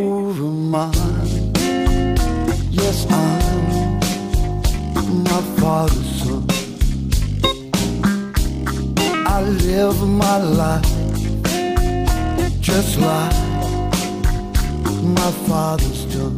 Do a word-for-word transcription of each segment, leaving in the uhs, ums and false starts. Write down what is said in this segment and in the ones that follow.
over mine. Yes, I'm my father's son. I live my life just like my father's done.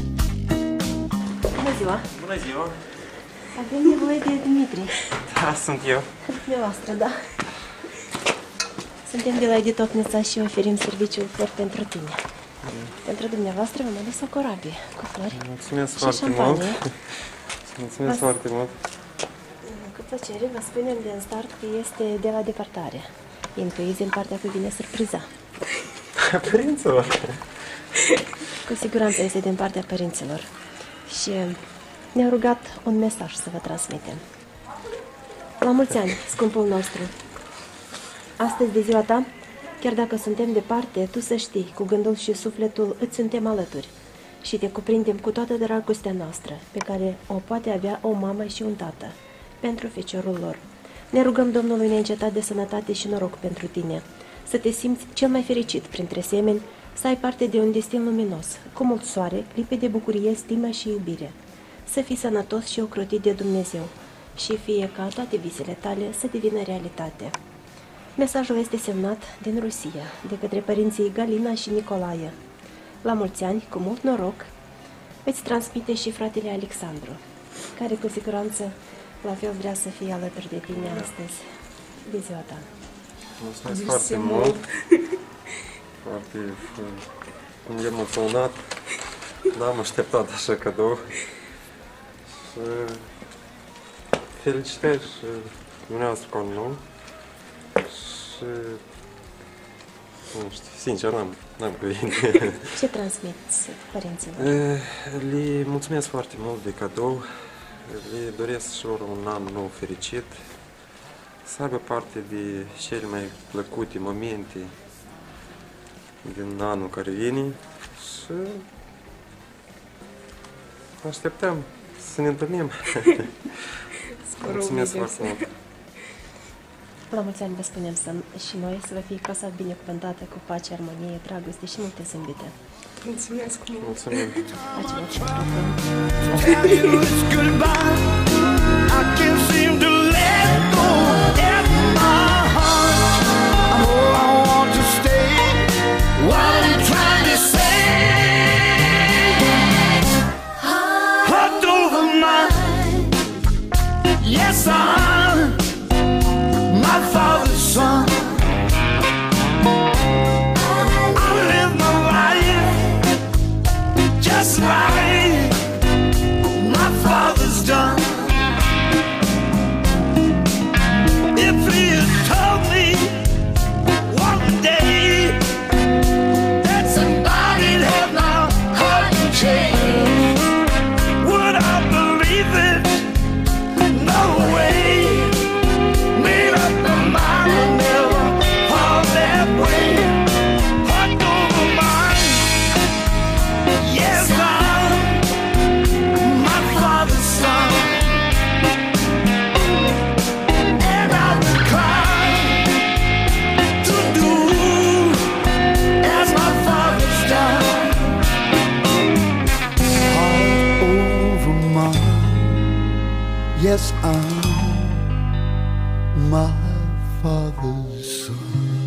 Bună ziua! Bună ziua! Avem nevoie de Dimitri. Da, sunt eu. Dumneavoastră, da. Suntem de la Editocnița și oferim serviciul Flori pentru tine. Mm. Pentru dumneavoastră v-am adus o corabie cu flori. Mulțumesc și foarte șampanie. mult. Mulțumesc Vă... foarte mult. Cu plăcere vă spunem din start că este de la departare. Intuiți din partea că vine surpriza. Părinților? Cu siguranță este din partea părinților. Și ne-a rugat un mesaj să vă transmitem. La mulți ani, scumpul nostru! Astăzi de ziua ta, chiar dacă suntem departe, tu să știi, cu gândul și sufletul îți suntem alături și te cuprindem cu toată dragostea noastră, pe care o poate avea o mamă și un tată, pentru feciorul lor. Ne rugăm Domnului neîncetat de sănătate și noroc pentru tine, să te simți cel mai fericit printre semeni, să ai parte de un destin luminos, cu mult soare, lipit de bucurie, stimă și iubire. Să fii sănătos și ocrotit de Dumnezeu și fie ca toate visele tale să devină realitate. Mesajul este semnat din Rusia, de către părinții Galina și Nicolae. La mulți ani, cu mult noroc, îți transmite și fratele Alexandru, care cu siguranță la fel vrea să fie alături de tine astăzi, de ziua ta. Mulțumesc foarte mult. Foarte emoționat. N-am așteptat așa cadou. Și felicitări și dumneavoastră cu anul nou. Și nu știu, sincer, n-am, n-am cuvinte. Ce transmiți părinților? Le mulțumesc foarte mult de cadou. Le doresc și lor un an nou fericit. Să aibă parte de cele mai plăcute momente din anul care vine și așteptăm să ne întâlnim. Mulțumesc foarte mult. La mulți ani vă spunem să, și noi să vă fie casa binecuvântată cu pace, armonie, dragoste și multe zâmbite. Mulțumesc mult! Mulțumim! Yes, I'm my father's son. I live my life just like my father's done. If he had told me one day that somebody'd have my heart and change, would I believe it? No way. Made up my mind and never fall that way. Heart over mind. Yes, I'm my father's son. And I'll be inclined to do as my father's done. Heart over mind. Yes, I'm my father's son.